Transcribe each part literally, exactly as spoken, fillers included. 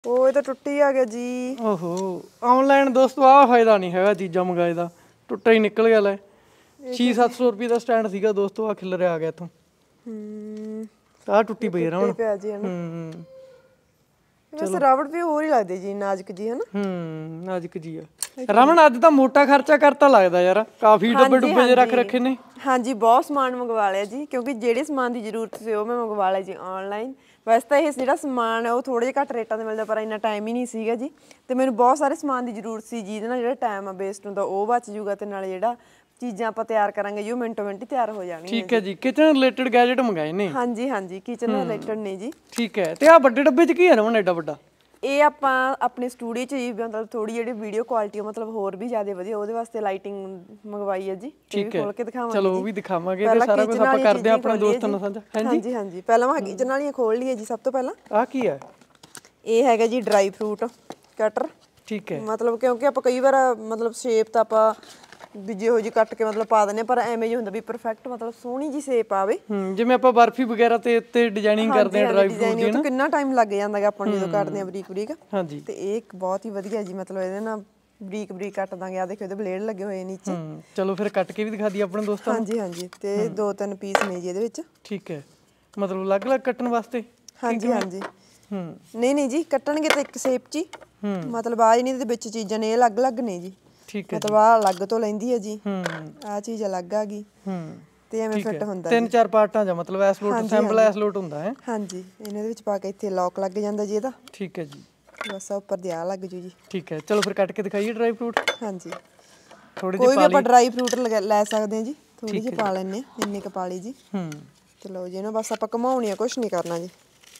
ਉਹ ਇਹ ਤਾਂ ਟੁੱਟੀ ਆ ਗਿਆ ਜੀ। ਓਹੋ ਆਨਲਾਈਨ ਦੋਸਤੋ ਆਹ ਫਾਇਦਾ ਨਹੀਂ ਹੈਗਾ ਚੀਜ਼ਾਂ ਮੰਗਾਏ ਦਾ, ਟੁੱਟਾ ਹੀ ਨਿਕਲ ਗਿਆ ਲੈ। ਛੇ ਸੱਤ ਸੌ ਰੁਪਏ ਦਾ ਸਟੈਂਡ ਸੀਗਾ ਦੋਸਤੋ, ਆ ਖਿਲਰੇ ਆ ਗਿਆ ਇੱਥੋਂ। ਹੂੰ ਆਹ ਟੁੱਟੀ ਪਈ ਹੈ ਹੁਣ। ਪਿਆ ਜੀ ਹਨਾ। ਹੂੰ ਵੈਸੇ ਰਾਵੜ ਵੀ ਹੋਰ ਹੀ ਲੱਗਦੀ ਜੀ, ਨਾਜ਼ੁਕ ਜੀ ਹਨਾ। ਹੂੰ ਨਾਜ਼ੁਕ ਜੀ ਆ। ਰਮਨ ਅੱਜ ਤਾਂ ਮੋਟਾ ਖਰਚਾ ਕਰਤਾ ਲੱਗਦਾ ਯਾਰ, ਕਾਫੀ ਡੱਬੇ ਡੁੱਬੇ ਜਿਹੇ ਰੱਖ ਰੱਖੇ ਨੇ। ਹਾਂਜੀ ਬਹੁਤ ਸਮਾਨ ਮੰਗਵਾ ਲਿਆ ਜੀ, ਕਿਉਂਕਿ ਜਿਹੜੇ ਸਮਾਨ ਦੀ ਜ਼ਰੂਰਤ ਸੀ ਉਹ ਮੈਂ ਮੰਗਵਾ ਲਿਆ ਜੀ ਆਨਲਾਈਨ। ਵੈਸੇ ਤਾਂ ਇਹ ਜਿਹੜਾ ਸਮਾਨ ਹੈ ਉਹ ਥੋੜ੍ਹੇ ਜਿਹੇ ਘੱਟ ਰੇਟਾਂ 'ਤੇ ਮਿਲਦਾ, ਪਰ ਇੰਨਾ ਟਾਈਮ ਹੀ ਨਹੀਂ ਸੀਗਾ ਜੀ। ਅਤੇ ਮੈਨੂੰ ਬਹੁਤ ਸਾਰੇ ਸਮਾਨ ਦੀ ਜ਼ਰੂਰਤ ਸੀ ਜਿਹਦੇ ਨਾਲ ਜਿਹੜਾ ਟਾਈਮ ਆ ਵੇਸਟ ਹੁੰਦਾ ਉਹ ਬਚ ਜੂਗਾ, ਅਤੇ ਨਾਲੇ ਜਿਹੜਾ ਚੀਜ਼ਾਂ ਆਪਾਂ ਤਿਆਰ ਕਰਾਂਗੇ ਜੀ ਉਹ ਮਿੰਟੋ ਮਿੰਟ ਹੀ ਤਿਆਰ ਹੋ ਜਾਣਗੀਆਂ। ਠੀਕ ਹੈ ਜੀ, ਕਿਚਨ ਰਿਲੇਟਡ ਗੈਜਟ ਮੰਗਾਏ ਨੇ। ਹਾਂਜੀ ਹਾਂਜੀ ਕਿਚਨ ਰਿਲੇਟਡ ਨੇ ਜੀ। ਠੀਕ ਹੈ, ਤੇ ਆਹ ਵੱਡੇ ਡੱਬੇ 'ਚ ਕੀ ਹੈ ਰਮਨ ਐਡਾ ਵੱਡਾ? ਇਹ ਆਪਾਂ ਆਪਣੇ ਸਟੂਡੀਓ 'ਚ ਜੀ ਮਤਲਬ ਥੋੜੀ ਜਿਹੜੀ ਵੀਡੀਓ ਕੁਆਲਿਟੀ ਮਤਲਬ ਹੋਰ ਵੀ ਜ਼ਿਆਦਾ ਵਧੀਆ, ਉਹਦੇ ਵਾਸਤੇ ਲਾਈਟਿੰਗ ਮੰਗਵਾਈ ਹੈ ਜੀ। ਠੀਕ ਹੈ, ਖੋਲ ਕੇ ਦਿਖਾਵਾਂਗੇ। ਚਲੋ ਉਹ ਵੀ ਦਿਖਾਵਾਂਗੇ, ਤੇ ਸਾਰਾ ਕੁਝ ਆਪਾਂ ਕਰਦੇ ਆ ਆਪਣੇ ਦੋਸਤਾਂ ਨਾਲ ਸਾਂਝਾ। ਹਾਂਜੀ ਹਾਂਜੀ ਪਹਿਲਾਂ ਮੈਂ ਕਿਚਨ ਵਾਲੀਆਂ ਖੋਲ ਲਈਏ ਜੀ। ਸਭ ਤੋਂ ਪਹਿਲਾਂ ਆਹ ਕੀ ਹੈ? ਇਹ ਹੈਗਾ ਜੀ ਡਰਾਈ ਫਰੂਟ ਕਟਰ। ਠੀਕ ਹੈ, ਮਤਲਬ ਕਿਉਂਕਿ ਆਪਾਂ ਕਈ ਵਾਰ ਮਤਲਬ ਸ਼ੇਪ ਤਾਂ ਆਪਾਂ ਵੀ ਜਿਹੋ ਜਿਹੀ ਕੱਟ ਕੇ ਮਤਲਬ ਪਾ ਦਿੰਦੇ, ਪਰ ਐਵੇਂ ਹੀ ਹੁੰਦਾ ਵੀ ਪਰਫੈਕਟ ਮਤਲਬ ਸੋਹਣੀ ਜੀ ਸ਼ੇਪ ਆਵੇ। ਹੂੰ ਜਿਵੇਂ ਆਪਾਂ ਬਰਫੀ ਵਗੈਰਾ ਤੇ ਉੱਤੇ ਡਿਜ਼ਾਈਨਿੰਗ ਕਰਦੇ ਆ ਡਰਾਈ ਫਰੂਟ ਦੀ ਨਾ, ਕਿੰਨਾ ਟਾਈਮ ਲੱਗ ਜਾਂਦਾ ਹੈਗਾ ਆਪਾਂ ਨੂੰ ਜਦੋਂ ਕੱਟਦੇ ਆ ਬਰੀਕ ਬਰੀਕ। ਹਾਂਜੀ ਤੇ ਇਹ ਇੱਕ ਬਹੁਤ ਹੀ ਵਧੀਆ ਜੀ, ਮਤਲਬ ਇਹਦੇ ਨਾਲ ਬਰੀਕ ਬਰੀਕ ਕੱਟ ਦਾਂਗੇ। ਆ ਦੇਖੋ ਇਹਦੇ ਬਲੇਡ ਲੱਗੇ ਹੋਏ ਨੀਚੇ। ਹੂੰ ਚਲੋ ਫਿਰ ਕੱਟ ਕੇ ਵੀ ਦਿਖਾ ਦਈਏ ਆਪਣੇ ਦੋਸਤਾਂ ਨੂੰ। ਹਾਂਜੀ ਹਾਂਜੀ ਤੇ ਦੋ ਤਿੰਨ ਪੀਸ ਨੇ ਜੀ ਇਹਦੇ ਵਿੱਚ। ਠੀਕ ਹੈ, ਮਤਲਬ ਅਲੱਗ ਅਲੱਗ ਕੱਟਣ ਵਾਸਤੇ। ਹਾਂਜੀ ਹਾਂਜੀ ਹੂੰ ਨਹੀਂ ਨਹੀਂ ਜੀ ਕੱਟਣਗੇ ਤਾਂ ਇੱਕ ਸ਼ੇਪ 'ਚ ਹੀ, ਮਤਲਬ ਆ ਨਹੀਂ ਇਹਦੇ ਵਿੱਚ ਚੀਜ਼ਾਂ ਨੇ ਇਹ ਅਲੱਗ ਅਲੱਗ ਨੇ ਜੀ। ਠੀਕ ਹੈ, ਮਤਲਬ ਆ ਅਲੱਗ ਤੋਂ ਲੈਂਦੀ ਹੈ ਜੀ, ਹੂੰ ਆ ਚੀਜ਼ ਅਲੱਗ ਆ ਗਈ ਹੂੰ ਤੇ ਐਵੇਂ ਫਿੱਟ ਹੁੰਦਾ। ਤਿੰਨ ਚਾਰ ਪਾਰਟਾਂ ਜਾਂ ਮਤਲਬ S lot sample S lot ਹੁੰਦਾ ਹੈ। ਹਾਂਜੀ ਇਹਨਾਂ ਦੇ ਵਿੱਚ ਪਾ ਕੇ ਇੱਥੇ ਲੌਕ ਲੱਗ ਜਾਂਦਾ ਜੀ ਇਹਦਾ। ਠੀਕ ਹੈ ਜੀ, ਬਸ ਆ ਉੱਪਰ ਦੀ ਆ ਲੱਗ ਜੂ ਜੀ। ਠੀਕ ਹੈ, ਚਲੋ ਫਿਰ ਕੱਟ ਕੇ ਦਿਖਾਈਏ ਡਰਾਈ ਫਰੂਟ। ਹਾਂਜੀ ਥੋੜੇ ਕੋਈ ਵੀ ਆਪਾਂ ਡਰਾਈ ਫਰੂਟ ਲੈ ਸਕਦੇ ਹਾਂ ਜੀ, ਥੋੜੀ ਜਿਹੀ ਪਾ ਲੈਣੇ ਆ, ਇੰਨੇ ਕ ਪਾ ਲਈ ਜੀ। ਹੂੰ ਚਲੋ ਜੀ ਇਹਨੂੰ ਬਸ ਆਪਾਂ ਘਮਾਉਣੀ ਆ, ਕੁਛ ਨਹੀਂ ਕਰਨਾ ਜੀ।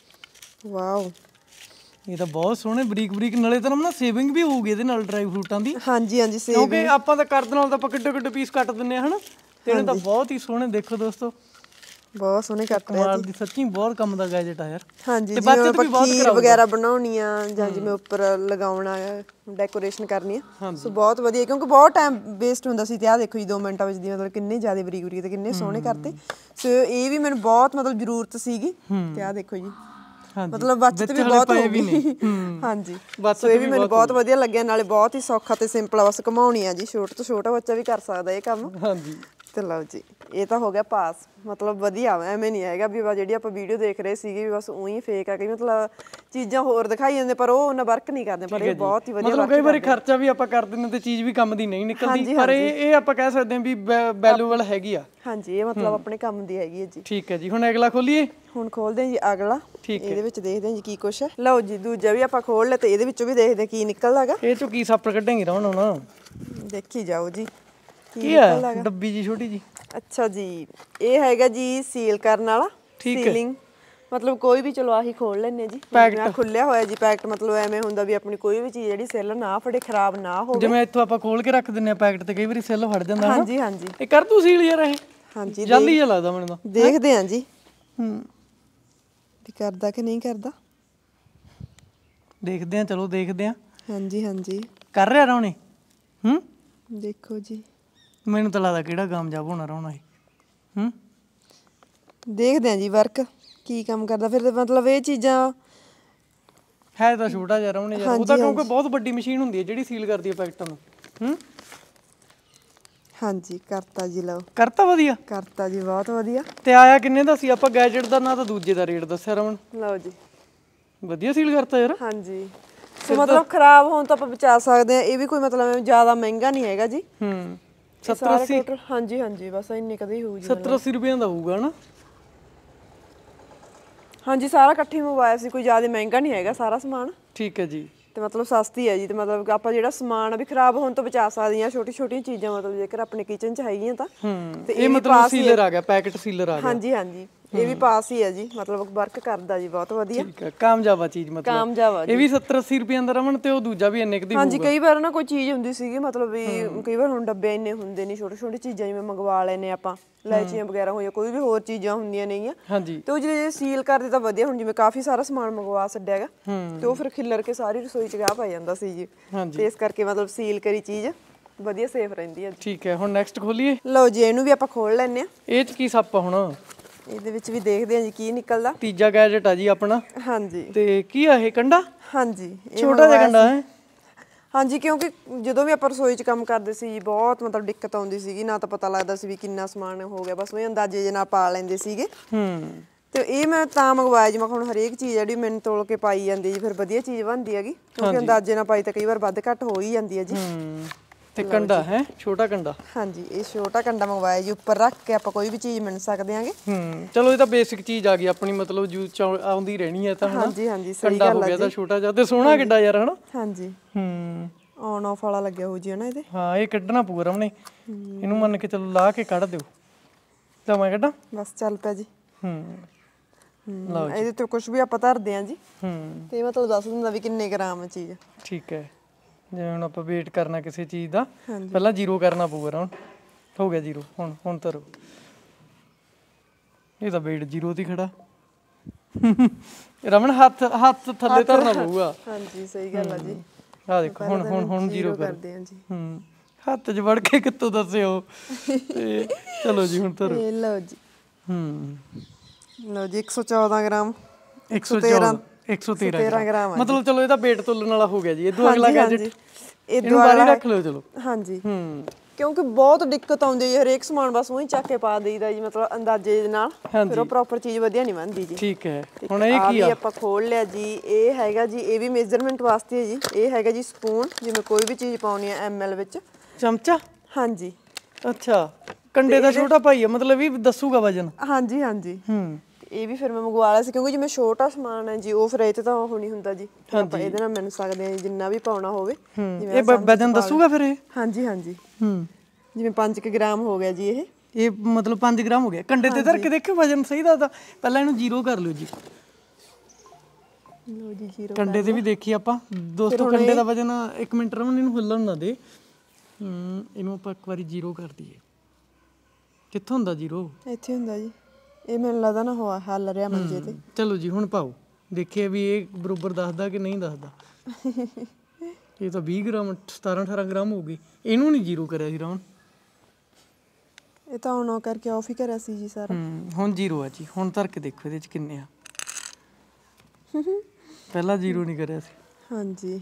ਵਾਓ ਇਹ ਤਾਂ ਬਹੁਤ ਸੋਹਣੇ ਬਰੀਕ ਬਰੀਕ, ਨਾਲੇ ਤਾਂ ਨਾ ਸੇਵਿੰਗ ਵੀ ਹੋਊਗੀ ਇਹਦੇ ਨਾਲ ਡਰਾਈ ਫਰੂਟਾਂ ਦੀ। ਹਾਂਜੀ ਹਾਂਜੀ ਸੇਵਿੰਗ, ਕਿਉਂਕਿ ਆਪਾਂ ਤਾਂ ਕਰਦੇ ਨਾਲ ਤਾਂ ਆਪਾਂ ਕਿੱਡੇ ਕਿੱਡੇ ਪੀਸ ਕੱਟ ਦਿੰਨੇ ਆ ਹਨਾ, ਤੇ ਇਹਨੇ ਤਾਂ ਬਹੁਤ ਹੀ ਸੋਹਣੇ, ਦੇਖੋ ਦੋਸਤੋ ਬਹੁਤ ਸੋਹਣੇ ਕੱਟ ਰਹੇ ਕਮਾਲ ਦੀ, ਸੱਚੀ ਬਹੁਤ ਕੰਮ ਦਾ ਗੈਜਟ ਆ ਯਾਰ। ਹਾਂਜੀ ਜਿਵੇਂ ਆਪਾਂ ਖੀਰ ਵਗੈਰਾ ਬਣਾਉਣੀ ਆ ਜਾਂ ਜਿਵੇਂ ਉੱਪਰ ਲਗਾਉਣਾ ਡੈਕੋਰੇਸ਼ਨ ਕਰਨੀ ਆ, ਸੋ ਬਹੁਤ ਵਧੀਆ। ਕਿਉਂਕਿ ਬਹੁਤ ਟਾਈਮ ਵੇਸਟ ਹੁੰਦਾ ਸੀ, ਤੇ ਆਹ ਦੇਖੋ ਜੀ ਦੋ ਮਿੰਟਾਂ ਵਿੱਚ ਦੀ ਮਤਲਬ ਕਿੰਨੇ ਜ਼ਿਆਦਾ ਬਰੀਕ ਬਰੀਕ ਤੇ ਕਿੰਨੇ ਸੋਹਣੇ ਕਰਤੇ। ਸੋ ਇਹ ਵੀ ਮੈਨੂੰ ਬਹੁਤ ਮਤਲਬ ਜ਼ਰੂਰਤ ਸੀਗੀ, ਤੇ ਆਹ ਦੇਖੋ ਜੀ ਮਤਲਬ ਬਚਤ ਵੀ ਬਹੁਤ ਹੋ ਗਈ। ਹਾਂਜੀ ਸੋ ਇਹ ਵੀ ਮੈਨੂੰ ਬਹੁਤ ਵਧੀਆ ਲੱਗਿਆ, ਨਾਲੇ ਬਹੁਤ ਹੀ ਸੌਖਾ ਤੇ ਸਿੰਪਲ ਆ, ਬਸ ਘਮਾਉਣੀ ਆ ਜੀ। ਛੋਟੇ ਤੋਂ ਛੋਟਾ ਬੱਚਾ ਵੀ ਕਰ ਸਕਦਾ ਇਹ ਕੰਮ। ਹਾਂਜੀ ਤੇ ਲਓ ਜੀ ਇਹ ਤਾਂ ਹੋ ਗਿਆ ਪਾਸ, ਮਤਲਬ ਵਧੀਆ ਵਾ। ਐਵੇਂ ਨਹੀਂ ਹੈਗਾ ਵੀ ਜਿਹੜੀ ਆਪਾਂ ਵੀਡੀਓ ਦੇਖ ਰਹੇ ਸੀਗੇ ਵੀ ਬਸ ਉਹੀ ਫੇਕ ਆ, ਕਿ ਮਤਲਬ ਚੀਜ਼ਾਂ ਹੋਰ ਦਿਖਾਈ ਜਾਂਦੇ ਪਰ ਉਹ ਉਹਨਾਂ ਵਰਕ ਨਹੀਂ ਕਰਦੇ, ਪਰ ਇਹ ਬਹੁਤ ਹੀ ਵਧੀਆ ਮਤਲਬ ਕਈ ਵਾਰੀ ਖਰਚਾ ਵੀ ਆਪਾਂ ਕਰ ਦਿੰਦੇ ਤੇ ਚੀਜ਼ ਵੀ ਕੰਮ ਦੀ ਨਹੀਂ ਨਿਕਲਦੀ, ਪਰ ਇਹ ਇਹ ਆਪਾਂ ਕਹਿ ਸਕਦੇ ਹਾਂ ਵੀ ਵੈਲਿਊਬਲ ਹੈਗੀ ਆ। ਹਾਂਜੀ ਇਹ ਮਤਲਬ ਆਪਣੇ ਕੰਮ ਦੀ ਹੈਗੀ ਹੈ ਜੀ। ਠੀਕ ਹੈ ਜੀ, ਹੁਣ ਅਗਲਾ ਖੋਲੀਏ। ਹੁਣ ਖੋਲਦੇ ਹਾਂ ਜੀ ਅਗਲਾ। ਇਹਦੇ ਵਿੱਚ ਦੇਖਦੇ ਹਾਂ ਜੀ ਕੀ ਕੁਛ ਹੈ। ਲਓ ਜੀ ਦੂਜਾ ਵੀ ਆਪਾਂ ਖੋਲ ਲਿਆ, ਤੇ ਇਹਦੇ ਵਿੱਚੋਂ ਵੀ ਦੇਖਦੇ ਕੀ ਨਿਕਲਦਾ ਹੈਗਾ। ਇਹ ਚੋਂ ਕੀ ਸੱਪ ਕੱਢੇਂਗੇ ਰਮਨ ਹੁਣ? ਦੇਖੀ ਜਾਓ ਜੀ ਕੀ ਆ ਡੱਬੀ ਜੀ ਛੋਟੀ ਜੀ। ਅੱਛਾ ਜੀ ਇਹ ਹੈਗਾ ਜੀ ਸੀਲ ਕਰਨ ਵਾਲਾ, ਸੀਲਿੰਗ ਮਤਲਬ ਕੋਈ ਵੀ। ਚਲੋ ਆਹੀ ਖੋਲ ਲੈਣੇ ਜੀ, ਪੈਕਟ ਖੁੱਲਿਆ ਹੋਇਆ ਜੀ। ਪੈਕਟ ਮਤਲਬ ਐਵੇਂ ਹੁੰਦਾ ਵੀ ਆਪਣੀ ਕੋਈ ਵੀ ਚੀਜ਼ ਜਿਹੜੀ ਸੈੱਲ ਨਾ ਫੜੇ, ਖਰਾਬ ਨਾ ਹੋਵੇ। ਜਿਵੇਂ ਇੱਥੋਂ ਆਪਾਂ ਖੋਲ ਕੇ ਰੱਖ ਦਿੰਨੇ ਆ ਪੈਕਟ, ਤੇ ਕਈ ਵਾਰੀ ਸੈੱਲ ਫੜ ਜਾਂਦਾ। ਹਾਂਜੀ ਹਾਂਜੀ ਇਹ ਕਰ ਤੂੰ ਸੀਲ ਯਾਰ ਇਹ? ਹਾਂਜੀ ਜਲਦੀ ਜਿਹਾ ਲੱਗਦਾ ਮੈਨੂੰ ਤਾਂ। ਦੇਖਦੇ ਹਾਂ ਜੀ ਹੂੰ ਵੀ ਕਰਦਾ ਕਿ ਨਹੀਂ ਕਰਦਾ, ਦੇਖਦੇ ਆ। ਚਲੋ ਦੇਖਦੇ ਆ। ਹਾਂਜੀ ਹਾਂਜੀ ਕਰ ਰਿਹਾ ਰੌਣੇ। ਹੂੰ ਦੇਖੋ ਜੀ ਮੈਨੂੰ ਤਾਂ ਲੱਗਦਾ ਕਿਹੜਾ ਕਾਮਯਾਬ ਹੋਣਾ ਰੌਣਾ ਇਹ। ਹੂੰ ਦੇਖਦੇ ਹਾਂ ਜੀ ਵਰਕ ਕੀ ਕੰਮ ਕਰਦਾ ਫਿਰ। ਮਤਲਬ ਇਹ ਚੀਜ਼ਾਂ ਹੈ ਤਾਂ ਛੋਟਾ ਜਿਹਾ ਰੌਣੇ ਯਾਰ, ਉਹ ਤਾਂ ਕਿਉਂਕਿ ਬਹੁਤ ਵੱਡੀ ਮਸ਼ੀਨ ਹੁੰਦੀ ਹੈ ਜਿਹੜੀ ਸੀਲ ਕਰਦੀ ਹੈ ਪੈਕਟਾਂ ਨੂੰ। ਹੂੰ ਹਾਂਜੀ ਕਰਤਾ ਜੀ। ਲਓ ਕਰਤਾ ਵਧੀਆ, ਕਰਤਾ ਜੀ ਬਹੁਤ ਵਧੀਆ। ਤੇ ਆਇਆ ਕਿੰਨੇ ਦਾ ਸੀ? ਆਪਾਂ ਗੈਜਟ ਦਾ ਨਾ ਤਾਂ ਦੂਜੇ ਦਾ ਰੇਟ ਦੱਸਿਆ ਰਮਨ। ਲਓ ਜੀ ਵਧੀਆ ਸੀਲ ਕਰਤਾ ਯਾਰ। ਹਾਂਜੀ ਸੋ ਮਤਲਬ ਖਰਾਬ ਹੋਣ ਤੋਂ ਆਪਾਂ ਬਚਾ ਸਕਦੇ ਆ। ਇਹ ਵੀ ਕੋਈ ਮਤਲਬ ਜ਼ਿਆਦਾ ਮਹਿੰਗਾ ਨਹੀਂ ਹੈਗਾ ਜੀ। ਹੂੰ ਸੱਤਰ ਅੱਸੀ। ਹਾਂਜੀ ਹਾਂਜੀ ਬਸ ਇੰਨੇ ਕਦੇ ਹੀ ਹੋਊ ਜੀ। ਸੱਤਰ ਅੱਸੀ ਰੁਪਏ ਦਾ ਹੋਊਗਾ ਨਾ। ਹਾਂਜੀ ਸਾਰਾ ਇਕੱਠੀ ਮੰਗਵਾਇਆ ਸੀ, ਕੋਈ ਜ਼ਿਆਦਾ ਮਹਿੰਗਾ ਨਹੀਂ ਹੈਗਾ ਸਾਰਾ ਸਮਾਨ। ਠੀਕ ਹੈ ਜੀ, ਤੇ ਮਤਲਬ ਸਸਤੀ ਹੈ ਜੀ। ਤੇ ਮਤਲਬ ਆਪਾਂ ਜਿਹੜਾ ਸਮਾਨ ਵੀ ਖਰਾਬ ਹੋਣ ਤੋਂ ਬਚਾ ਸਕਦੇ ਹਾਂ, ਛੋਟੀ ਛੋਟੀਆਂ ਚੀਜ਼ਾਂ ਮਤਲਬ ਜੇਕਰ ਆਪਣੇ ਕਿਚਨ 'ਚ ਹੈਗੀਆਂ ਤਾਂ। ਹੂੰ ਇਹ ਮਤਲਬ ਸੀਲਰ ਆ ਗਿਆ, ਪੈਕਟ ਸੀਲਰ ਆ ਗਿਆ। ਹਾਂਜੀ ਹਾਂਜੀ ਇਹ ਵੀ ਪਾਸ ਹੀ ਹੈ ਜੀ, ਮਤਲਬ ਵਰਕ ਕਰਦਾ ਜੀ ਬਹੁਤ ਵਧੀਆ। ਠੀਕ ਹੈ, ਕਾਮਯਾਬ ਆ ਚੀਜ਼ ਮਤਲਬ। ਕਾਮਯਾਬ ਆ ਇਹ ਵੀ ਸੱਤਰ ਅੱਸੀ ਰੁਪਏ ਦਾ ਰਮਨ, ਤੇ ਉਹ ਦੂਜਾ ਵੀ ਇੰਨੇ ਕੁ ਦੀ ਹੋਊਗਾ। ਹਾਂਜੀ ਕਈ ਵਾਰ ਨਾ ਕੋਈ ਚੀਜ਼ ਹੁੰਦੀ ਸੀਗੀ ਮਤਲਬ ਵੀ ਕਈ ਵਾਰ ਹੁਣ ਡੱਬੇ ਇੰਨੇ ਹੁੰਦੇ ਨਹੀਂ, ਛੋਟੇ ਛੋਟੀ ਚੀਜ਼ਾਂ ਜਿਵੇਂ ਮੰਗਵਾ ਲੈਨੇ ਆਪਾਂ, ਇਲਾਇਚੀਆਂ ਵਗੈਰਾ ਹੋਈਆਂ, ਕੋਈ ਵੀ ਹੋਰ ਚੀਜ਼ਾਂ ਹੁੰਦੀਆਂ ਨੇਗੀਆਂ। ਹਾਂਜੀ ਤੇ ਉਹ ਜੇ ਸੀਲ ਕਰਦੇ ਤਾਂ ਵਧੀਆ। ਹੁਣ ਜਿਵੇਂ ਕਾਫੀ ਸਾਰਾ ਸਮਾਨ ਮੰਗਵਾ ਛੱਡਿਆ ਹੈਗਾ, ਤੇ ਉਹ ਫਿਰ ਖਿੱਲਰ ਕੇ ਸਾਰੀ ਰਸੋਈ 'ਚ ਗਾਹ ਪੈ ਜਾਂਦਾ ਸੀ ਜੀ। ਤੇ ਇਸ ਕਰਕੇ ਮਤਲਬ ਸੀਲ ਕਰੀ ਚੀਜ਼ ਵਧੀਆ ਸੇਫ ਰਹਿੰਦੀ ਹੈ। ਠੀਕ ਹੈ, ਹੁਣ ਨੈਕਸਟ ਖੋਲੀਏ। ਲਓ ਜੀ ਇਹਨੂੰ ਵੀ ਆਪਾਂ ਖੋਲ ਲੈਨੇ ਆ। ਇਹ 'ਚ ਕੀ ਸੱਪ ਆ ਹੁਣ? ਇਹਦੇ ਵਿੱਚ ਵੀ ਦੇਖਦੇ ਆ ਜੀ ਕੀ ਨਿਕਲਦਾ। ਤੀਜਾ ਗੈਜਟ ਆ ਜੀ ਆਪਣਾ। ਹਾਂਜੀ ਤੇ ਕੀ ਆ ਇਹ ਕੰਡਾ? ਹਾਂਜੀ ਛੋਟਾ ਜਿਹਾ ਕੰਡਾ ਹੈ। ਹਾਂਜੀ ਕਿਉਂਕਿ ਜਦੋਂ ਵੀ ਆਪਾਂ ਰਸੋਈ 'ਚ ਕੰਮ ਕਰਦੇ ਸੀ ਬਹੁਤ ਮਤਲਬ ਦਿੱਕਤ ਆਉਂਦੀ ਸੀਗੀ, ਨਾ ਤਾਂ ਪਤਾ ਲੱਗਦਾ ਸੀ ਵੀ ਕਿੰਨਾ ਸਮਾਨ ਹੋ ਗਿਆ, ਬਸ ਉਹ ਅੰਦਾਜ਼ੇ ਜਿਹੇ ਨਾਲ ਪਾ ਲੈਂਦੇ ਸੀਗੇ। ਹੂੰ ਤੇ ਇਹ ਮੈਂ ਤਾਂ ਮੰਗਵਾਇਆ ਜੀ, ਮੈਂ ਹੁਣ ਹਰੇਕ ਚੀਜ਼ ਜਿਹੜੀ ਮੈਨੂੰ ਤੋਲ ਕੇ ਪਾਈ ਜਾਂਦੀ ਜੀ, ਫਿਰ ਵਧੀਆ ਚੀਜ਼ ਬਣਦੀ ਹੈਗੀ, ਕਿਉਂਕਿ ਅੰਦਾਜ਼ੇ ਨਾਲ ਪਾਈ ਤਾਂ ਕਈ ਵਾਰ ਵੱਧ ਘੱਟ ਹੋ ਹੀ ਜਾਂਦੀ ਹੈ ਜੀ। ਹੂੰ ਤੇ ਕੰਡਾ ਹੈ ਛੋਟਾ ਕੰਡਾ। ਹਾਂਜੀ ਇਹ ਛੋਟਾ ਕੰਡਾ ਮੰਗਵਾਇਆ ਜੀ, ਉੱਪਰ ਰੱਖ ਕੇ ਆਪਾਂ ਕੋਈ ਵੀ ਚੀਜ਼ ਮਿਣ ਸਕਦੇ ਆਂਗੇ। ਹੂੰ ਚਲੋ ਇਹ ਤਾਂ ਬੇਸਿਕ ਚੀਜ਼ ਆ ਗਈ ਆਪਣੀ, ਮਤਲਬ ਯੂਜ਼ ਚ ਆਉਂਦੀ ਰਹਿਣੀ ਹੈ ਤਾਂ ਹਨਾ। ਹਾਂਜੀ ਹਾਂਜੀ ਸਹੀ ਕੰਡਾ ਹੋ ਗਿਆ ਤਾਂ ਛੋਟਾ ਜਿਹਾ ਤੇ ਸੋਹਣਾ ਕਿੱਡਾ ਯਾਰ ਹਨਾ। ਹਾਂਜੀ ਹੂੰ ਔਨ ਆਫ ਵਾਲਾ ਲੱਗਿਆ ਹੋ ਜੀ ਹਨਾ ਇਹਦੇ। ਹਾਂ ਇਹ ਕੱਢਣਾ ਪਊਗਾ ਰਮਣੇ, ਇਹਨੂੰ ਮੰਨ ਕੇ ਚਲੋ ਲਾ ਕੇ ਕੱਢ ਦਿਓ। ਤਾਂ ਮੈਂ ਕੱਢਾਂ? ਬਸ ਚੱਲ ਪਿਆ ਜੀ। ਹੂੰ ਲਓ ਇਹਦੇ ਤੇ ਕੁਝ ਵੀ ਆਪਾਂ ਧਰਦੇ ਆਂ ਜੀ। ਹੂੰ ਤੇ ਮਤਲਬ ਦੱਸ ਦਿੰਦਾ ਵੀ ਕਿੰਨੇ ਗ੍ਰਾਮ ਚੀਜ਼। ਠੀਕ ਹੈ, ਜਿਵੇਂ ਹੁਣ ਆਪਾਂ ਵੇਟ ਕਰਨਾ ਕਿਸੇ ਚੀਜ਼ ਦਾ, ਪਹਿਲਾਂ ਜ਼ੀਰੋ ਕਰਨਾ ਪਊਗਾ ਹੁਣ। ਹੋ ਗਿਆ ਜ਼ੀਰੋ, ਹੁਣ ਹੁਣ ਧਰੋ। ਇਹ ਤਾਂ ਵੇਟ ਜ਼ੀਰੋ ਤੇ ਖੜਾ। ਰਮਨ ਹੱਥ ਹੱਥ ਥੱਲੇ ਧਰਨਾ ਪਊਗਾ। ਹਾਂਜੀ ਸਹੀ ਗੱਲ ਆ ਜੀ। ਆ ਦੇਖੋ ਹੁਣ ਹੁਣ ਹੁਣ ਜ਼ੀਰੋ ਕਰਦੇ ਆਂ ਜੀ। ਹੂੰ ਹੱਥ 'ਚ ਵੜ ਕੇ ਕਿੱਥੋਂ ਦੱਸਿਓ। ਤੇ ਚਲੋ ਜੀ ਹੁਣ ਧਰੋ। ਇਹ ਲਓ ਜੀ। ਹੂੰ ਲਓ ਜੀ ਇੱਕ ਸੌ ਚੌਦਾਂ ਗ੍ਰਾਮ। ਇੱਕ ਸੌ ਤੇਰਾਂ ਇੱਕ ਸੌ ਤੇਰਾਂ ਗ੍ਰਾਮ ਮਤਲਬ ਚਲੋ ਇਹਦਾ ਵੇਟ ਤੋਲਣ ਵਾਲਾ ਹੋ ਗਿਆ ਜੀ। ਇਹ ਤੋਂ ਅਗਲਾ ਗੈਜਟ ਇਹਨੂੰ ਬਾਹਰ ਰੱਖ ਲਿਓ ਚਲੋ। ਹਾਂਜੀ ਹੂੰ ਕਿਉਂਕਿ ਬਹੁਤ ਦਿੱਕਤ ਆਉਂਦੀ ਹੈ, ਹਰੇਕ ਸਮਾਨ ਬਸ ਉਹੀ ਚੱਕ ਕੇ ਪਾ ਦੇਈਦਾ ਜੀ, ਮਤਲਬ ਅੰਦਾਜ਼ੇ ਦੇ ਨਾਲ, ਫਿਰ ਉਹ ਪ੍ਰੋਪਰ ਚੀਜ਼ ਵਧੀਆ ਨਹੀਂ ਬਣਦੀ ਜੀ। ਠੀਕ ਹੈ ਹੁਣ ਇਹ ਕੀ ਆ? ਆਪਾਂ ਖੋਲ ਲਿਆ ਜੀ। ਇਹ ਹੈਗਾ ਜੀ, ਇਹ ਵੀ ਮੇਜ਼ਰਮੈਂਟ ਵਾਸਤੇ ਹੈ ਜੀ। ਇਹ ਹੈਗਾ ਜੀ ਸਪੂਨ, ਜਿਵੇਂ ਕੋਈ ਵੀ ਚੀਜ਼ ਪਾਉਣੀ ਹੈ ਐਮ ਐਲ ਵਿੱਚ। ਚਮਚਾ? ਹਾਂਜੀ ਅੱਛਾ ਕੰਡੇ ਦਾ ਛੋਟਾ ਭਾਈ ਆ, ਮਤਲਬ ਇਹ ਦੱਸੂਗਾ ਵਜਨ। ਹਾਂਜੀ ਹਾਂਜੀ ਹੂੰ ਇਹ ਵੀ ਫਿਰ ਮੈਂ ਮੰਗਵਾ ਲਿਆ ਸੀ, ਕਿਉਂਕਿ ਜਿਵੇਂ ਛੋਟਾ ਸਮਾਨ ਹੈ ਜੀ ਉਹ ਫਿਰ ਇਹ ਤੇ ਤਾਂ ਉਹ ਨਹੀਂ ਹੁੰਦਾ ਜੀ, ਆਪਾਂ ਇਹਦੇ ਨਾਲ ਮਿਣ ਸਕਦੇ ਹਾਂ ਜਿੰਨਾ ਵੀ ਪਾਉਣਾ ਹੋਵੇ। ਇਹ ਵਜਨ ਦੱਸੂਗਾ ਫਿਰ ਇਹ? ਹਾਂਜੀ ਹਾਂਜੀ ਹੂੰ ਜਿਵੇਂ ਪੰਜ ਕੁ ਗ੍ਰਾਮ ਹੋ ਗਿਆ ਜੀ ਇਹ। ਇਹ ਮਤਲਬ ਪੰਜ ਗ੍ਰਾਮ ਹੋ ਗਿਆ। ਕੰਡੇ ਤੇ ਧਰ ਕੇ ਦੇਖਿਓ ਵਜਨ ਸਹੀ ਦੱਸਦਾ। ਪਹਿਲਾਂ ਇਹਨੂੰ ਜ਼ੀਰੋ ਕਰ ਲਿਓ ਜੀ। ਲਓ ਜੀ ਜ਼ੀਰੋ ਕੰਡੇ ਤੇ ਵੀ ਦੇਖੀ ਆਪਾਂ ਦੋਸਤੋ। ਕੰਡੇ ਦਾ ਵਜਨ ਇੱਕ ਮਿੰਟ ਰਮਨ ਇਹਨੂੰ ਹਿੱਲਣ ਨਾ ਦੇ। ਹੂੰ ਇਹਨੂੰ ਆਪਾਂ ਇੱਕ ਵਾਰੀ ਜ਼ੀਰੋ ਕਰ ਦਈਏ। ਕਿੱਥੋਂ ਹੁੰਦਾ ਜ਼ੀਰੋ? ਇੱਥੇ ਹੁੰਦਾ ਜੀ। ਇਹ ਮੈਨੂੰ ਲੱਗਦਾ ਨਾ ਹੋਆ ਹੱਲ ਰਿਹਾ ਮੰਜੇ ਤੇ। ਚਲੋ ਜੀ ਹੁਣ ਪਾਓ, ਦੇਖੀਏ ਵੀ ਇਹ ਬਰੋਬਰ ਦੱਸਦਾ ਕਿ ਨਹੀਂ ਦੱਸਦਾ। ਇਹ ਤਾਂ ਵੀਹ ਗ੍ਰਾਮ ਸਤਾਰਾਂ ਅਠਾਰਾਂ ਗ੍ਰਾਮ ਹੋ ਗਈ। ਇਹਨੂੰ ਨਹੀਂ ਜ਼ੀਰੋ ਕਰਿਆ ਸੀ ਰਮਨ। ਇਹ ਤਾਂ ਹੁਣ ਕਰਕੇ ਆਫ ਹੀ ਕਰਿਆ ਸੀ ਜੀ ਸਾਰਾ। ਹੂੰ ਹੁਣ ਜ਼ੀਰੋ ਆ ਜੀ। ਹੁਣ ਧਰ ਕੇ ਦੇਖੋ ਇਹਦੇ ਚ ਕਿੰਨੇ ਆ। ਪਹਿਲਾਂ ਜ਼ੀਰੋ ਨਹੀਂ ਕਰਿਆ ਸੀ। ਹਾਂਜੀ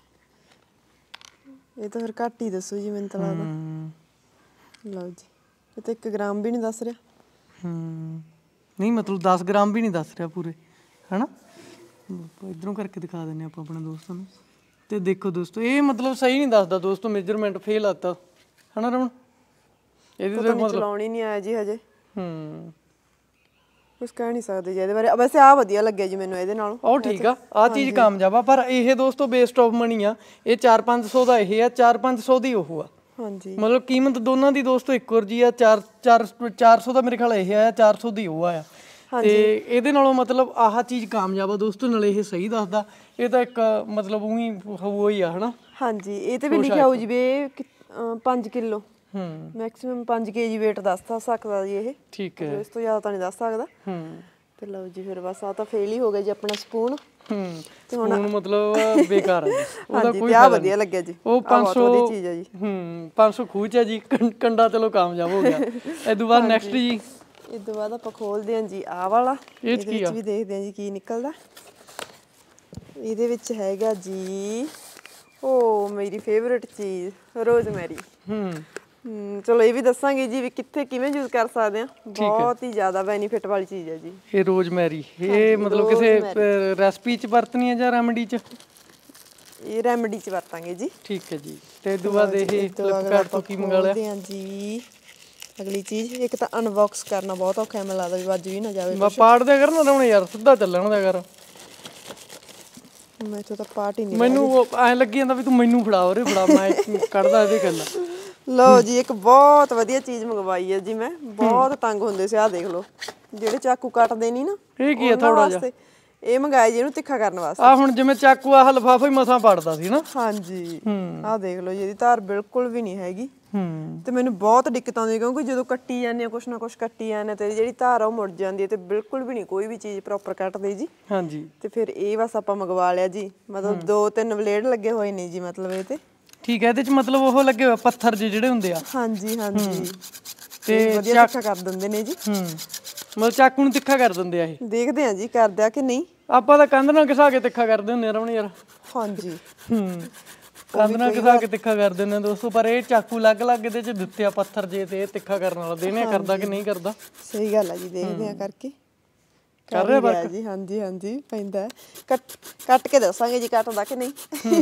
ਇਹ ਤਾਂ ਫਿਰ ਘੱਟ ਹੀ ਦੱਸੋ ਜੀ ਮੈਨੂੰ ਤਾਂ ਲੱਗਦਾ। ਲਓ ਜੀ ਇਹ ਤਾਂ ਇੱਕ ਗ੍ਰਾਮ ਵੀ ਨਹੀਂ ਦੱਸ ਰਿਹਾ। ਹੂੰ ਨਹੀਂ ਮਤਲਬ ਦਸ ਗ੍ਰਾਮ ਵੀ ਨਹੀਂ ਦੱਸ ਰਿਹਾ ਪੂਰੇ, ਹਨਾ। ਇੱਧਰੋਂ ਕਰਕੇ ਦਿਖਾ ਦਿੰਦੇ ਆਪਾਂ ਆਪਣੇ ਦੋਸਤਾਂ ਨੂੰ। ਤੇ ਦੇਖੋ ਦੋਸਤੋ ਇਹ ਮਤਲਬ ਸਹੀ ਨਹੀਂ ਦੱਸਦਾ ਦੋਸਤੋ, ਮੇਜਰਮੈਂਟ ਫੇਲ ਆਤਾ, ਹਨਾ ਰਮਨ। ਇਹਦੇ ਤੇ ਮਤਲਬ ਚਲਾਉਣੀ ਨਹੀਂ ਆਇਆ ਜੀ ਹਜੇ। ਹੂੰ ਕੁਛ ਕਹਿ ਨਹੀਂ ਸਕਦੇ ਜੀ ਇਹਦੇ ਬਾਰੇ। ਵੈਸੇ ਆਹ ਵਧੀਆ ਲੱਗਿਆ ਜੀ ਮੈਨੂੰ ਇਹਦੇ ਨਾਲੋਂ। ਉਹ ਠੀਕ ਆ, ਆਹ ਚੀਜ਼ ਕਾਮਯਾਬ ਆ। ਪਰ ਇਹ ਦੋਸਤੋ ਵੇਸਟ ਆਫ ਮਨੀ ਆ। ਇਹ ਚਾਰ ਪੰਜ ਸੌ ਦਾ ਇਹ ਆ, ਚਾਰ ਪੰਜ ਸੌ ਦੀ ਉਹ ਆ। ਹਾਂਜੀ ਮਤਲਬ ਕੀਮਤ ਦੋਨਾਂ ਦੀ ਦੋਸਤੋ ਇੱਕੋ ਜਿਹੀ ਆ। ਚਾਰ ਚਾਰ ਚਾਰ ਸੌ ਦਾ ਮੇਰੇ ਖਿਆਲ ਇਹ ਆ, ਚਾਰ ਸੌ ਦੀ ਉਹ ਆ। ਤੇ ਇਹਦੇ ਨਾਲੋਂ ਮਤਲਬ ਆਹ ਚੀਜ਼ ਕਾਮਯਾਬ ਆ ਦੋਸਤੋ। ਨਾਲੇ ਇਹ ਸਹੀ ਦੱਸਦਾ। ਇਹ ਤਾਂ ਇੱਕ ਮਤਲਬ ਉਹੀ ਉਹ ਹੀ ਆ, ਹਨਾ। ਹਾਂਜੀ ਇਹ ਤੇ ਵੀ ਲਿਖਿਆ ਹੋਊ ਜੀ ਇਹ ਪੰਜ ਕਿਲੋ। ਹੂੰ ਮੈਕਸਿਮਮ ਪੰਜ ਕੇਜੀ ਵੇਟ ਦੱਸ ਸਕਦਾ ਜੀ ਇਹ। ਠੀਕ ਹੈ ਇਸ ਤੋਂ ਜ਼ਿਆਦਾ ਤਾਂ ਨਹੀਂ ਦੱਸ ਸਕਦਾ। ਹੂੰ ਤੇ ਲਓ ਜੀ ਫਿਰ ਬਸ ਆ ਤਾਂ ਫੇਲ ਹੀ ਹੋ ਗਿਆ ਜੀ ਆਪਣਾ ਸਪੂਨ। ਹੂੰ ਸਪੂਨ ਮਤਲਬ ਬੇਕਾਰ ਆ ਜੀ। ਉਹਦਾ ਕੋਈ ਫਾਇਦਾ ਵਧੀਆ ਲੱਗਿਆ ਜੀ। ਉਹ ਪੰਜ ਸੌ ਵਧੀਆ ਚੀਜ਼ ਆ ਜੀ। ਹੂੰ ਪੰਜ ਸੌ ਖੂਚ ਹੈ ਜੀ। ਕੰਡਾ ਚਲੋ ਕਾਮਯਾਬ ਹੋ ਗਿਆ। ਇਹ ਤੋਂ ਬਾਅਦ ਨੈਕਸਟ ਜੀ। ਇਸ ਤੋਂ ਬਾਅਦ ਆਪਾਂ ਖੋਲਦੇ ਹਾਂ ਜੀ ਆਹ ਵਾਲਾ। ਇਹਦੇ ਵਿੱਚ ਵੀ ਦੇਖਦੇ ਹਾਂ ਜੀ ਕੀ ਨਿਕਲਦਾ। ਇਹਦੇ ਵਿੱਚ ਹੈਗਾ ਜੀ ਉਹ ਮੇਰੀ ਫੇਵਰੇਟ ਚੀਜ਼ ਰੋਜ਼ਮੈਰੀ। ਹੂੰ ਹੂੰ ਚਲੋ ਇਹ ਵੀ ਦੱਸਾਂਗੇ ਜੀ ਵੀ ਕਿੱਥੇ ਕਿਵੇਂ ਯੂਜ਼ ਕਰ ਸਕਦੇ ਹਾਂ। ਬਹੁਤ ਹੀ ਜ਼ਿਆਦਾ ਬੈਨੀਫਿਟ ਵਾਲੀ ਚੀਜ਼ ਹੈ ਜੀ ਇਹ ਰੋਜ਼ਮੈਰੀ। ਇਹ ਮਤਲਬ ਕਿਸੇ ਰੈਸਪੀ 'ਚ ਵਰਤਣੀ ਹੈ ਜਾਂ ਰੈਮਡੀ 'ਚ? ਇਹ ਰੈਮਡੀ 'ਚ ਵਰਤਾਂਗੇ ਜੀ। ਠੀਕ ਹੈ ਜੀ। ਤੇ ਇਸ ਤੋਂ ਬਾਅਦ ਇਹ ਫਲਿੱਪਕਾਰਟ ਤੋਂ ਕੀ ਮੰਗਾ ਲਿਆ ਜੀ? ਅਗਲੀ ਚੀਜ਼ ਇੱਕ ਤਾਂ ਅਨਬਾਕਸ ਕਰਨਾ ਬਹੁਤ ਔਖਾ, ਮੈਨੂੰ ਲੱਗਦਾ ਵੀ ਵੱਜ ਵੀ ਨਾ ਜਾਵੇ। ਮੈਂ ਪਾੜ ਦਿਆ ਕਰ ਨਾ ਯਾਰ, ਸਿੱਧਾ ਚੱਲਣ ਦਿਆ ਕਰ। ਮੈਂ ਤਾਂ ਪਾਰਟ ਹੀ ਨਹੀਂ। ਮੈਨੂੰ ਐਂ ਲੱਗੀ ਜਾਂਦਾ ਵੀ ਤੂੰ ਮੈਨੂੰ ਫੜਾ ਉਰੇ ਫੜਾ, ਮੈਂ ਕੱਢਦਾ ਇਹਦੇ ਗੱਲ। ਲਓ ਜੀ ਇੱਕ ਬਹੁਤ ਵਧੀਆ ਚੀਜ਼ ਮੰਗਵਾਈ ਹੈ ਜੀ ਮੈਂ। ਬਹੁਤ ਤੰਗ ਹੁੰਦੇ ਸੀ। ਆਹ ਦੇਖ ਲਓ ਜਿਹੜੇ ਚਾਕੂ ਕੱਟਦੇ ਨਹੀਂ ਨਾ, ਇਹ ਕੀ ਹੈ ਥੋੜਾ ਜਿਹਾ ਇਹ ਮੰਗਾਇਆ ਜੀ ਇਹਨੂੰ ਤਿੱਖਾ ਕਰਨ ਵਾਸਤੇ। ਆ ਹੁਣ ਜਿਵੇਂ ਚਾਕੂ ਆਹ ਲਿਫਾਫਾ ਹੀ ਮਸਾਂ ਪੜਦਾ ਸੀ ਨਾ। ਹਾਂਜੀ ਆਹ ਦੇਖ ਲਓ ਜੀ ਇਹਦੀ ਧਾਰ ਬਿਲਕੁਲ ਵੀ ਨਹੀਂ ਹੈਗੀ। ਹੂੰ ਤੇ ਮੈਨੂੰ ਬਹੁਤ ਦਿੱਕਤ ਆਉਂਦੀ ਕਿਉਂਕਿ ਜਦੋਂ ਕੱਟੀ ਜਾਂਦੇ ਆ ਕੁਛ ਨਾ ਕੁਛ ਕੱਟੀ ਜਾਂਦੇ ਤੇ ਜਿਹੜੀ ਧਾਰ ਆ ਉਹ ਮੁੜ ਜਾਂਦੀ ਹੈ ਤੇ ਬਿਲਕੁਲ ਵੀ ਨਹੀਂ ਕੋਈ ਵੀ ਚੀਜ਼ ਪ੍ਰੋਪਰ ਕੱਟਦੀ ਜੀ। ਹਾਂਜੀ ਤੇ ਫਿਰ ਇਹ ਬਸ ਆਪਾਂ ਮੰਗਵਾ ਲਿਆ ਜੀ। ਮਤਲਬ ਦੋ ਤਿੰਨ ਬਲੇਡ ਲੱਗੇ ਹੋਏ ਨੇ ਜੀ ਮਤਲਬ ਇਹ ਤੇ। ਠੀਕ ਹੈ ਇਹਦੇ ਚ ਮਤਲਬ ਉਹ ਲੱਗੇ ਹੋਏ ਪੱਥਰ ਜਿਹੇ ਜਿਹੜੇ ਹੁੰਦੇ ਆ। ਹਾਂਜੀ ਹਾਂਜੀ ਤੇ ਵਧੀਆ ਤਿੱਖਾ ਕਰ ਦਿੰਦੇ ਨੇ ਜੀ। ਹੂੰ ਮਤਲਬ ਚਾਕੂ ਨੂੰ ਤਿੱਖਾ ਕਰ ਦਿੰਦੇ ਆ ਇਹ। ਦੇਖਦੇ ਆ ਜੀ ਕਰਦੇ ਆ ਕਿ ਨਹੀਂ। ਆਪਾਂ ਤਾਂ ਕੰਧ ਨਾਲ ਘਿਸਾ ਕੇ ਤਿੱਖਾ ਕਰਦੇ ਹੁੰਦੇ ਆ ਰਮਣ ਯਾਰ। ਹਾਂਜੀ ਹੂੰ ਕੰਧ ਨਾਲ ਘਿਸਾ ਕੇ ਤਿੱਖਾ ਕਰ ਦਿੰਦੇ ਆ ਦੋਸਤੋ, ਪਰ ਇਹ ਚਾਕੂ ਅਲੱਗ ਅਲੱਗ ਇਹਦੇ ਚ ਦਿੱਤੇ ਆ ਪੱਥਰ ਜੇ, ਤੇ ਇਹ ਤਿੱਖਾ ਕਰਨ ਵਾਲਾ ਦੇਣੇ ਕਰਦਾ ਕਿ ਨਹੀਂ ਕਰਦਾ। ਸਹੀ ਗੱਲ ਆ ਜੀ, ਦੇਖਦੇ ਆ ਕਰਕੇ। ਕਰ ਰਿਹਾ ਵਰਕ ਜੀ। ਹਾਂਜੀ ਹਾਂਜੀ ਪੈਂਦਾ। ਕੱਟ ਕੱਟ ਕੇ ਦੱਸਾਂਗੇ ਜੀ ਕੱਟਦਾ ਕਿ ਨਹੀਂ।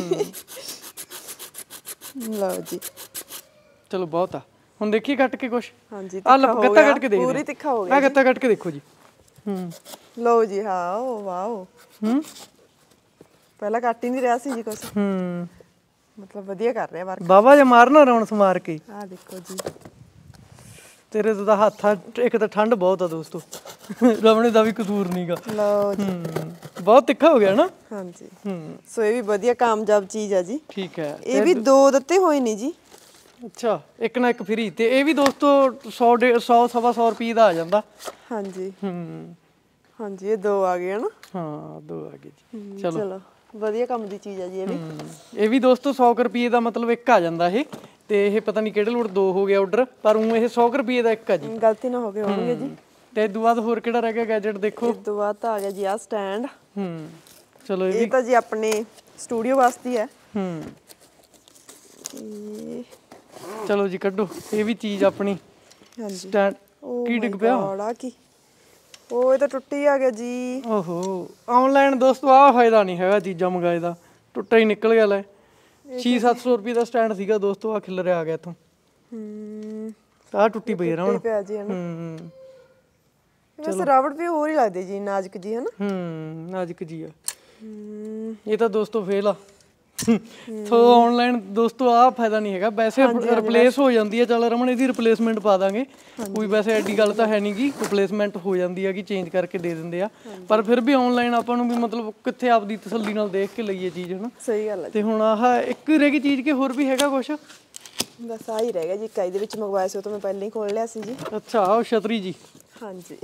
ਲਓ ਜੀ ਚਲੋ ਬਹੁਤ ਆ। ਹੁਣ ਦੇਖੀ ਕੱਟ ਕੇ ਕੁਛ। ਹਾਂਜੀ ਆ ਲੋ ਗੱਤਾ ਕੱਟ ਕੇ ਦੇਖਦੇ ਪੂਰੀ ਤਿੱਖਾ ਹੋ ਗਿਆ। ਆ ਗੱਤਾ ਕੱਟ ਕੇ ਦੇਖੋ ਜੀ। ਹੂੰ ਲਓ ਜੀ। ਹਾਂ ਓ ਵਾਓ। ਹੂੰ ਪਹਿਲਾਂ ਕੱਟ ਹੀ ਨਹੀਂ ਰਿਹਾ ਸੀ ਜੀ ਕੁਛ। ਹੂੰ ਮਤਲਬ ਵਧੀਆ ਕਰ ਰਿਹਾ ਵਰਕ। ਬਾਬਾ ਜੇ ਮਾਰਨਾ ਰੌਣਸ ਮਾਰ ਕੇ। ਆ ਦੇਖੋ ਜੀ ਤੇਰੇ ਤੋਂ ਤਾਂ ਹੱਥ ਆ, ਇੱਕ ਤਾਂ ਠੰਡ ਬਹੁਤ ਆ ਦੋਸਤੋ, ਰਮਣੇ ਦਾ ਵੀ ਕਸੂਰ ਨਹੀਂਗਾ। ਲਓ ਜੀ ਬਹੁਤ ਤਿੱਖਾ ਹੋ ਗਿਆ ਨਾ। ਹਾਂਜੀ ਹੂੰ ਸੋ ਇਹ ਵੀ ਵਧੀਆ ਕਾਮਯਾਬ ਚੀਜ਼ ਆ ਜੀ। ਠੀਕ ਹੈ। ਇਹ ਵੀ ਦੋ ਦਿੱਤੇ ਹੋਏ ਨੇ ਜੀ। ਅੱਛਾ ਇੱਕ ਨਾ ਇੱਕ ਫਰੀ, ਤੇ ਇਹ ਵੀ ਦੋਸਤੋ ਸੌ ਡੇ ਸੌ ਸਵਾ ਸੌ ਰੁਪਏ ਦਾ ਆ ਜਾਂਦਾ। ਹਾਂਜੀ ਹੂੰ ਹਾਂਜੀ ਇਹ ਦੋ ਆ ਗਏ ਹਨਾ। ਹਾਂ ਦੋ ਆ ਗਏ ਜੀ। ਚਲੋ ਚਲੋ ਵਧੀਆ ਕੰਮ ਦੀ ਚੀਜ਼ ਆ ਜੀ ਇਹ ਵੀ। ਇਹ ਵੀ ਦੋਸਤੋ ਸੌ ਰੁਪਏ ਦਾ ਮਤਲਬ ਇੱਕ ਆ ਜਾਂਦਾ ਇਹ, ਤੇ ਇਹ ਪਤਾ ਨਹੀਂ ਕਿਹੜੇ ਲੋਟ ਦੋ ਹੋ ਗਿਆ ਆਰਡਰ, ਪਰ ਉਹ ਇਹ ਸੌ ਰੁਪਏ ਦਾ ਇੱਕ ਆ ਜੀ। ਗਲਤੀ ਨਾ ਹੋ ਗਏ ਹੋਣਗੇ ਜੀ। ਤੇ ਇਸ ਤੋਂ ਬਾਅਦ ਹੋਰ ਕਿਹੜਾ ਰਹਿ ਗਿਆ ਗੈਜਟ ਦੇਖੋ। ਇਸ ਤੋਂ ਬਾਅਦ ਤਾਂ ਆ ਗਿਆ ਜੀ ਆ ਸਟੈਂਡ। ਹੂੰ ਚਲੋ ਇਹ ਇਹ ਤਾਂ ਜੀ ਆਪਣੇ ਸਟੂਡੀਓ ਵਾਸਤੇ ਹੈ। ਹੂੰ ਇਹ ਚਲੋ ਜੀ ਕੱਢੋ ਇਹ ਵੀ ਚੀਜ਼ ਆਪਣੀ। ਹਾਂਜੀ ਸਟੈਂਡ ਕੀ ਡਿੱਗ ਪਿਆ? ਆ ਕੀ ਉਹ ਇਹ ਤਾਂ ਟੁੱਟੀ ਆ ਗਿਆ ਜੀ। ਓਹੋ ਆਨਲਾਈਨ ਦੋਸਤੋ ਆਹ ਫਾਇਦਾ ਨਹੀਂ ਹੈਗਾ ਚੀਜ਼ਾਂ ਮੰਗਾਏ ਦਾ, ਟੁੱਟਾ ਹੀ ਨਿਕਲ ਗਿਆ। ਲੈ ਛੇ ਸੱਤ ਸੌ ਰੁਪਏ ਦਾ ਸਟੈਂਡ ਸੀਗਾ ਦੋਸਤੋ, ਆ ਖਿਲਰਿਆ ਆ ਗਿਆ ਇੱਥੋਂ। ਹੂੰ ਆਹ ਟੁੱਟੀ ਪਈ ਆ ਹੁਣ। ਪਿਆ ਜੀ ਹਨਾ। ਹੂੰ ਵੈਸੇ ਰਾਵੜ ਵੀ ਹੋਰ ਹੀ ਲੱਗਦੇ ਜੀ, ਨਾਜ਼ੁਕ ਜੀ ਹਨਾ। ਹੂੰ ਨਾਜ਼ੁਕ ਜੀ ਆ। ਹੂੰ ਇਹ ਤਾਂ ਦੋਸਤੋ ਫੇਲ ਆ। ਸੋ ਆਨਲਾਈਨ ਦੋਸਤੋ ਆਹ ਫਾਇਦਾ ਨਹੀਂ ਹੈਗਾ। ਵੈਸੇ ਰਿਪਲੇਸ ਹੋ ਜਾਂਦੀ ਹੈ, ਚੱਲ ਰਮਨ ਇਹਦੀ ਰਿਪਲੇਸਮੈਂਟ ਪਾ ਦਾਂਗੇ, ਕੋਈ ਵੈਸੇ ਐਡੀ ਗੱਲ ਤਾਂ ਹੈ ਨਹੀਂ ਗੀ, ਰਿਪਲੇਸਮੈਂਟ ਹੋ ਜਾਂਦੀ ਹੈਗੀ, ਚੇਂਜ ਕਰਕੇ ਦੇ ਦਿੰਦੇ ਆ। ਪਰ ਫਿਰ ਵੀ ਆਨਲਾਈਨ ਆਪਾਂ ਨੂੰ ਵੀ ਮਤਲਬ ਕਿੱਥੇ ਆਪਦੀ ਤਸੱਲੀ ਨਾਲ ਦੇਖ ਕੇ ਲਈਏ ਚੀਜ਼ ਹਨਾ। ਸਹੀ ਗੱਲ ਹੈ। ਤੇ ਹੁਣ ਆਹ ਇੱਕ ਹੀ ਰਹਿ ਗਈ ਚੀਜ਼ ਕਿ ਹੋਰ ਵੀ ਹੈਗਾ ਕੁਛ? ਬਸ ਆ ਹੀ ਰਹਿ ਗਿਆ ਜੀ। ਇਕਾਈ ਦੇ ਵਿੱਚ ਮੰਗਵਾਇਆ ਸੀ ਉਹ ਤਾਂ ਮੈਂ ਪਹਿਲਾਂ ਹੀ ਖੋਲ ਲਿਆ ਸੀ ਜੀ। ਅੱਛਾ ਉਹ ਛਤਰੀ ਜੀ। ਹਾਂਜੀ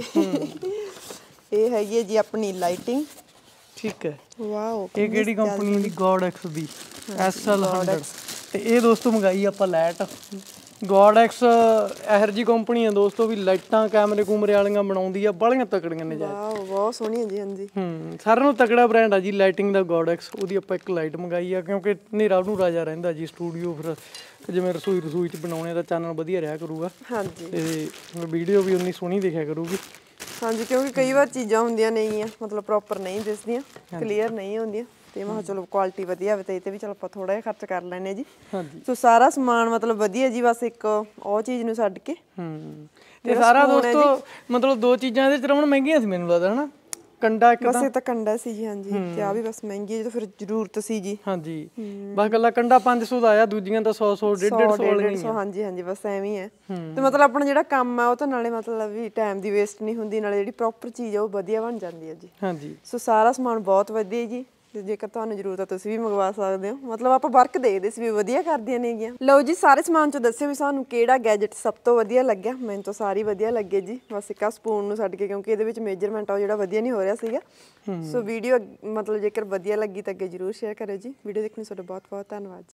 ਇਹ ਹੈਗੀ ਹੈ ਜੀ ਆਪਣੀ ਲਾਈਟਿੰਗ। ਠੀਕ ਹੈ। ਵਾਓ ਇਹ ਕਿਹੜੀ ਕੰਪਨੀ ਦੀ? ਗੋਡ ਐਕਸ ਦੀ ਐਸ ਐਲ ਹੰਡਰਡ। ਤੇ ਇਹ ਦੋਸਤੋ ਮੰਗਾਈ ਆਪਾਂ ਲਾਈਟ ਗੋਡ ਐਕਸ। ਇਹੋ ਜਿਹੀ ਕੰਪਨੀ ਆ ਦੋਸਤੋ ਵੀ ਲਾਈਟਾਂ ਕੈਮਰੇ ਕੂਮਰੇ ਵਾਲੀਆਂ ਬਣਾਉਂਦੀ ਆ, ਬਾਹਲੀਆਂ ਤਕੜੀਆਂ ਨੇ। ਵਾਓ ਬਹੁਤ ਸੋਹਣੀ ਹੈ ਜੀ। ਹਾਂਜੀ ਹੂੰ ਸਾਰਿਆਂ ਨੂੰ ਤਕੜਾ ਬ੍ਰਾਂਡ ਆ ਜੀ ਲਾਈਟਿੰਗ ਦਾ ਗੋਡ ਐਕਸ। ਉਹਦੀ ਆਪਾਂ ਇੱਕ ਲਾਈਟ ਮੰਗਾਈ ਆ, ਕਿਉਂਕਿ ਹਨੇਰਾ ਨੂੰ ਰਾਜਾ ਰਹਿੰਦਾ ਜੀ ਸਟੂਡੀਓ, ਫਿਰ ਜਿਵੇਂ ਰਸੋਈ ਰਸੋਈ 'ਚ ਬਣਾਉਣੇ ਦਾ ਚਾਨਣ ਵਧੀਆ ਰਿਹਾ ਕਰੂਗਾ। ਹਾਂਜੀ ਤੇ ਵੀਡੀਓ ਵੀ ਉਨੀ ਸੋਹਣੀ ਦਿਖਿਆ ਕਰੂਗੀ। ਹਾਂਜੀ ਕਿਉਂਕਿ ਕਈ ਵਾਰ ਚੀਜ਼ਾਂ ਹੁੰਦੀਆਂ ਨਹੀਂ ਆ ਮਤਲਬ ਪ੍ਰੋਪਰ ਨਹੀਂ ਦਿਸਦੀਆਂ, ਕਲੀਅਰ ਨਹੀਂ ਹੁੰਦੀਆਂ, ਤੇ ਮੈਂ ਕਿਹਾ ਚਲੋ ਕੁਆਲਿਟੀ ਵਧੀਆ ਹੋਵੇ ਤੇ ਇਹ ਤੇ ਵੀ ਚਲ ਆਪਾਂ ਥੋੜਾ ਜਿਹਾ ਖਰਚ ਕਰ ਲੈਨੇ ਜੀ। ਹਾਂਜੀ ਸੋ ਸਾਰਾ ਸਮਾਨ ਮਤਲਬ ਵਧੀਆ ਜੀ, ਬਸ ਇੱਕ ਉਹ ਚੀਜ਼ ਨੂੰ ਛੱਡ ਕੇ। ਹੂੰ ਤੇ ਸਾਰਾ ਦੋਸਤੋ ਮਤਲਬ ਦੋ ਚੀਜ਼ਾਂ ਇਹਦੇ ਚ ਰਮਣ ਮਹਿੰਗੀਆਂ ਸੀ ਮੈਨੂੰ ਲੱਗਦਾ ਹਨਾ। ਕੰਡਾ ਇੱਕ ਬਸ ਇਹ ਤਾਂ ਕੰਡਾ ਸੀ ਜੀ। ਹਾਂਜੀ ਤੇ ਆ ਵੀ ਬਸ ਮਹਿੰਗੀ ਹੈ, ਫਿਰ ਜ਼ਰੂਰਤ ਸੀ ਜੀ। ਹਾਂਜੀ ਬਸ ਗੱਲਾਂ ਕੰਡਾ ਪੰਜ ਸੌ ਦਾ ਆਇਆ, ਦੂਜੀਆਂ ਤਾਂ ਸੌ ਸੌ ਡੇਢ ਡੇਢ ਸੌ ਵਾਲੀਆਂ। ਹਾਂਜੀ ਹਾਂਜੀ ਬਸ ਐਵੇਂ ਹੈ। ਤੇ ਮਤਲਬ ਆਪਣਾ ਜਿਹੜਾ ਕੰਮ ਆ ਉਹ ਤਾਂ ਨਾਲੇ ਮਤਲਬ ਵੀ ਟਾਈਮ ਦੀ ਵੇਸਟ ਨਹੀਂ ਹੁੰਦੀ, ਨਾਲੇ ਜਿਹੜੀ ਪ੍ਰੋਪਰ ਚੀਜ਼ ਆ ਉਹ ਵਧੀਆ ਬਣ ਜਾਂਦੀ ਹੈ ਜੀ। ਹਾਂਜੀ ਸੋ ਸਾਰਾ ਸਮਾਨ ਬਹੁਤ ਵਧੀਆ ਜੀ। ਤੇ ਜੇਕਰ ਤੁਹਾਨੂੰ ਜ਼ਰੂਰਤ ਆ ਤੁਸੀਂ ਵੀ ਮੰਗਵਾ ਸਕਦੇ ਹੋ। ਮਤਲਬ ਆਪਾਂ ਵਰਕ ਦੇਖਦੇ ਸੀ ਵੀ ਵਧੀਆ ਕਰਦੀਆਂ ਨੇਗੀਆਂ। ਲਓ ਜੀ ਸਾਰੇ ਸਮਾਨ 'ਚ ਦੱਸਿਓ ਵੀ ਸਾਨੂੰ ਕਿਹੜਾ ਗੈਜਟ ਸਭ ਤੋਂ ਵਧੀਆ ਲੱਗਿਆ। ਮੈਨੂੰ ਤਾਂ ਸਾਰੇ ਵਧੀਆ ਲੱਗੇ ਜੀ, ਬਸ ਇੱਕ ਆ ਸਪੂਨ ਨੂੰ ਛੱਡ ਕੇ, ਕਿਉਂਕਿ ਇਹਦੇ ਵਿੱਚ ਮੇਜਰਮੈਂਟ ਆ ਉਹ ਜਿਹੜਾ ਵਧੀਆ ਨਹੀਂ ਹੋ ਰਿਹਾ ਸੀਗਾ। ਸੋ ਵੀਡੀਓ ਮਤਲਬ ਜੇਕਰ ਵਧੀਆ ਲੱਗੀ ਤਾਂ ਅੱਗੇ ਜ਼ਰੂਰ ਸ਼ੇਅਰ ਕਰਿਓ ਜੀ। ਵੀਡੀਓ ਦੇਖਣ ਲਈ ਤੁਹਾਡਾ ਬਹੁਤ ਬਹੁਤ ਧੰਨਵਾਦ ਜੀ।